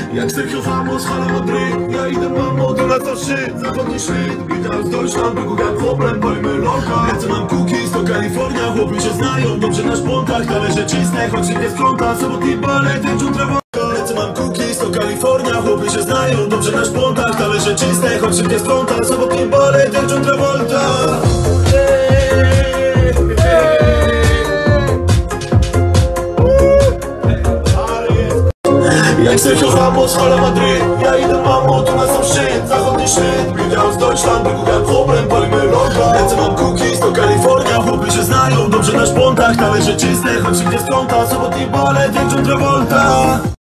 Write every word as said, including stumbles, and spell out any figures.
Jak Sergio Ramos, Hala Madryt. Ja idę mamo, to lecą szczyt. Zachodni szlit, witam z Deutschland. Wygubiam problem, palimy loka. Lecę mam cookies, to Kalifornia. Chłopi się znają, dobrze na szpontach. Talerze czyste, choć się nie sprząta. Sobotni balet, jak John Travolta. Lecę mam cookies, to Kalifornia. Chłopi się znają, dobrze na szpontach. Talerze czyste, choć się nie sprząta. Sobotni balet, jak John Travolta. Jak Sergio Ramos, Hala Madryt. Ja idę mamo, to na sam szczyt. Zachodni szlit, witam z Deutschland. Wygubiam problem, palimy loka. Lecę mam cookies, to Kalifornia. Chłopy się znają, dobrze na szpontach. Talerze czyste, choć się nie sprząta. Sobotni balet, jak John Travolta.